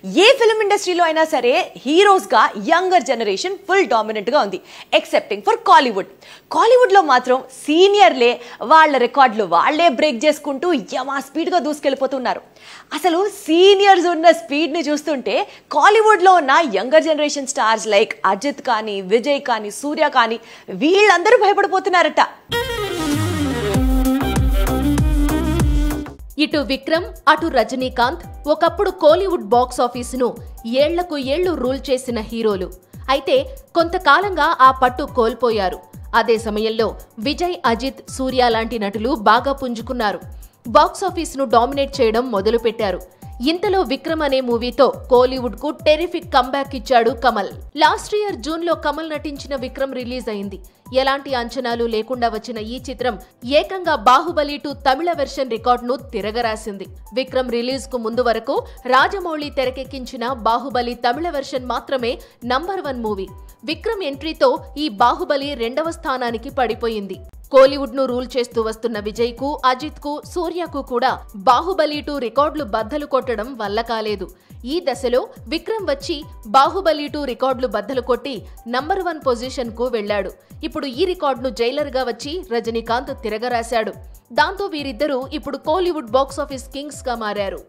A film ఇండస్ట్రీలో అయినా సరే హీరోస్ గా యంగర్ జనరేషన్ ఫుల్ డామినెంట్ గా ఉంది ఎక్సెప్టింగ్ ఫర్ కాలీవుడ్ లో మాత్రం సీనియర్లే వాళ్ళ రికార్డులు వాళ్ళే బ్రేక్ చేసుకుంటూ యమా స్పీడ్ గా దూసుకెళ్ళిపోతున్నారు. అసలు సీనియర్స్ ఉన్న స్పీడ్ ని చూస్తుంటే కాలీవుడ్ లో ఉన్న younger generation stars like Ajith కానీ, విజయ్ కానీ, సూర్య కానీ వీళ్ళందరూ భయపడిపోతున్నారట. ఇటు విక్రమ్ అటు రజనీకాంత్ ఒకప్పుడు కోలీవుడ్ బాక్స్ ఆఫీసును ఏళ్లకు ఏళ్లు రూల్ చేసిన హీరోలు. అయితే కొంతకాలంగా ఆ పట్టు కోల్పోయారు. అదే సమయంలో విజయ్, అజిత్, సూర్య లాంటి నటులు బాగా పుంజుకున్నారు. బాక్స్ ఆఫీసును డామినేట్ చేయడం మొదలుపెట్టారు. ఇంతలో విక్రమ్ అనే మూవీతో కోలీవుడ్ కు టెరిఫిక్ కంబ్యాక్ ఇచ్చాడు కమల్. లాస్ట్ ఇయర్ జూన్ లో కమల్ నటించిన విక్రమ్ రిలీజ్ అయింది. ఎలాంటి అంచనాలు లేకుండా వచ్చిన ఈ చిత్రం ఏకంగా బాహుబలి 2 తమిళ వెర్షన్ రికార్డును తిరగరాసింది. విక్రమ్ రిలీజ్ కు ముందు వరకు రాజమౌళి తెరకెక్కించిన బాహుబలి తమిళ వెర్షన్ మాత్రమే నంబర్ 1 మూవీ. విక్రమ్ ఎంట్రీతో ఈ బాహుబలి 2వ స్థానానికి పడిపోయింది. కోలీవుడ్ ను రూల్ చేస్తూ వస్తున్న విజయ్ కు, అజిత్ కు, సూర్యకు కూడా బాహుబలి 2 రికార్డులు బద్దలు కొట్టడం వల్ల కాలేదు. ఈ దశలో విక్రమ్ వచ్చి బాహుబలి 2 రికార్డులు బద్దలు కొట్టి నంబర్ 1 పొజిషన్ కు వెళ్లాడు. ఇప్పుడు ఈ రికార్డును జైలర్ గా వచ్చి రజనీకాంత్ తిరగరాశాడు. దాంతో వీరిద్దరూ ఇప్పుడు కోలీవుడ్ బాక్స్ ఆఫీస్ కింగ్స్ గా మారారు.